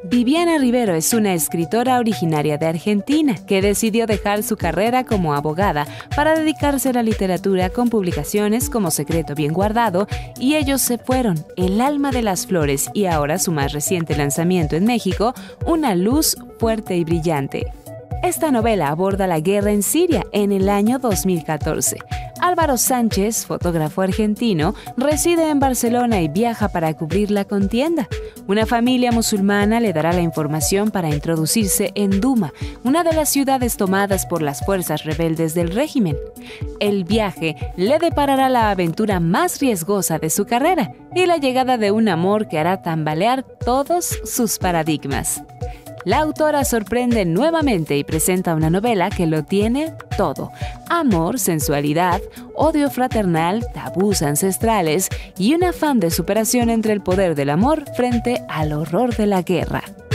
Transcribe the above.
Viviana Rivero es una escritora originaria de Argentina que decidió dejar su carrera como abogada para dedicarse a la literatura con publicaciones como Secreto bien guardado y Ellos se fueron, El alma de las flores y ahora su más reciente lanzamiento en México, Una luz fuerte y brillante. Esta novela aborda la guerra en Siria en el año 2014. Álvaro Sánchez, fotógrafo argentino, reside en Barcelona y viaja para cubrir la contienda. Una familia musulmana le dará la información para introducirse en Duma, una de las ciudades tomadas por las fuerzas rebeldes del régimen. El viaje le deparará la aventura más riesgosa de su carrera y la llegada de un amor que hará tambalear todos sus paradigmas. La autora sorprende nuevamente y presenta una novela que lo tiene todo: amor, sensualidad, odio fraternal, tabús ancestrales y un afán de superación entre el poder del amor frente al horror de la guerra.